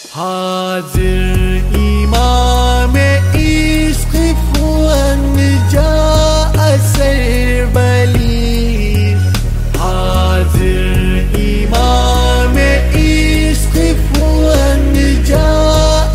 حاضر امام عشق فون جاء سربلی، حاضر امام عشق فون جاء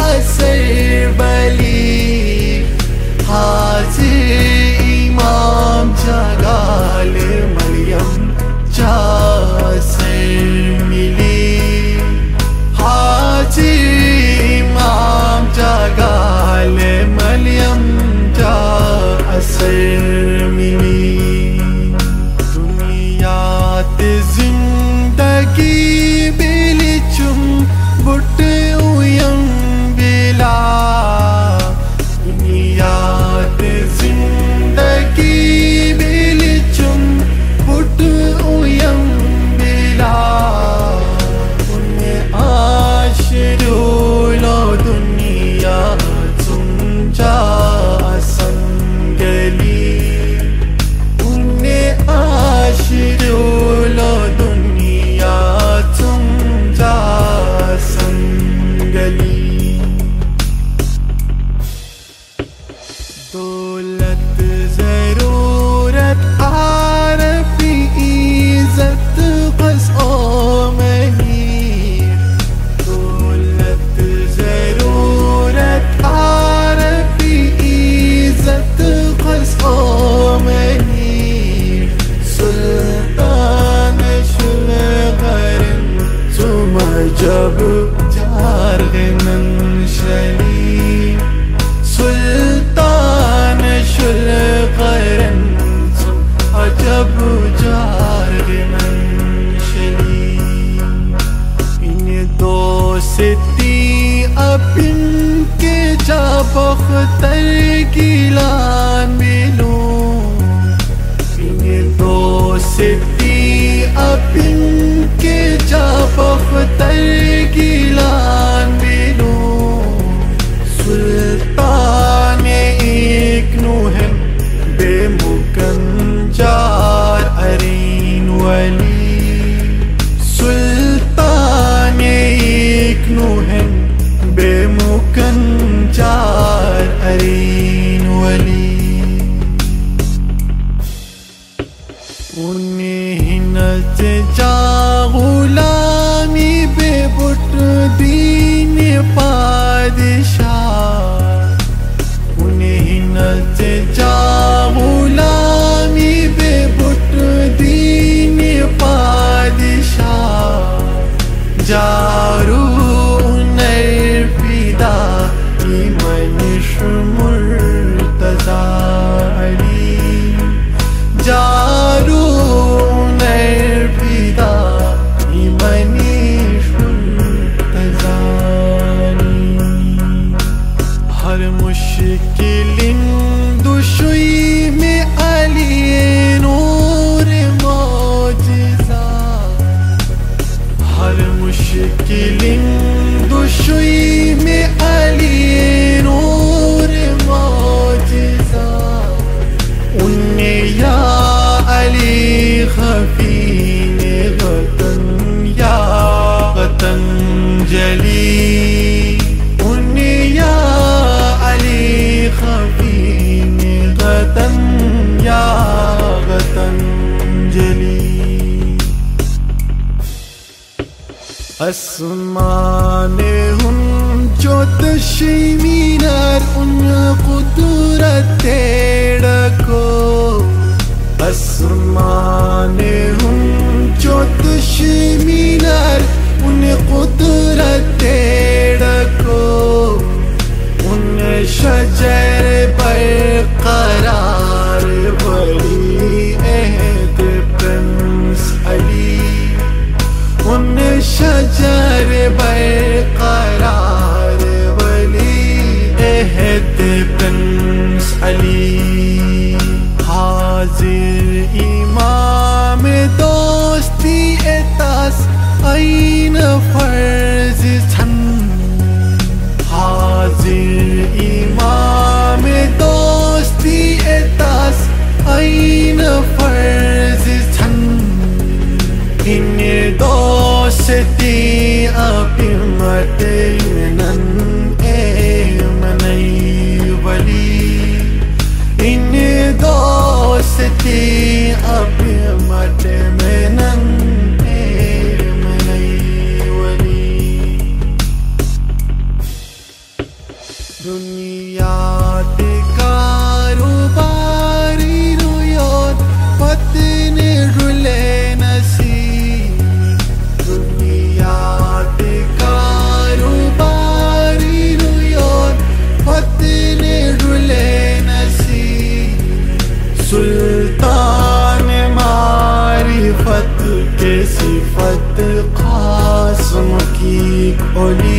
سربلی، حاضر امام جگال مریم جا سر ملی، حاضر امام جگال مریم جا سر ملی، دنیات زندگی بلچم بٹ اویم بلا، دنیات زندگی بلچم بٹ اویم بلا، انہیں آشرولو دنیا تم جا سنگلی، انہیں آشرولو دنیا تم جا سنگلی، دولت ضرورت عارفی عزت قص و مہیر، دولت ضرورت عارفی عزت قص و مہیر، سلطان شلغرن تم جب جارغنن شلی، سلطان شلغرن تم عجب جارغنن شلی، ان دوستی اپن کے جا بختر گیلان ملوں، ان دوستی اپن کے جا بختر گیلان ملوں، سلطان ایک نوہن بے مکن جار ارین ولی، سلطان ایک نوہن بے مکن جار ارین ولی، انہیں ہنت جا غلامی بے بٹ دین پادشاہ، انہیں ہنت جا غلامی بے بٹ دین پادشاہ، جارو نرفیدہ ایمنش مرتضی علی، جارو نرفیدہ ایمنش مرتضی علی، ہر مشکل دشوئی میں علی نور معجزہ، ہر مشکل دشوئی میں علی نور معجزہ، انہیں یا علی خفین غتن یا غتن جلی، انہیں یا علی خفین غتن یا غتن جلی، اسمان ہن جو تشمینر ان قدرت تیڑکو، اسمان ہن جو تشمینر ان قدرت تیڑکو، ان شجر برقرار ولی عہد پرنس علی، ان شجر برقرار ولی عہد پرنس علی، حاضر امام دوستی اتاس این فرض چھن، حاضر امام دوستی اتاس این فرض چھن، ان دوستی اپمت سلطان معرفت کے صفت قاسم کی کھولی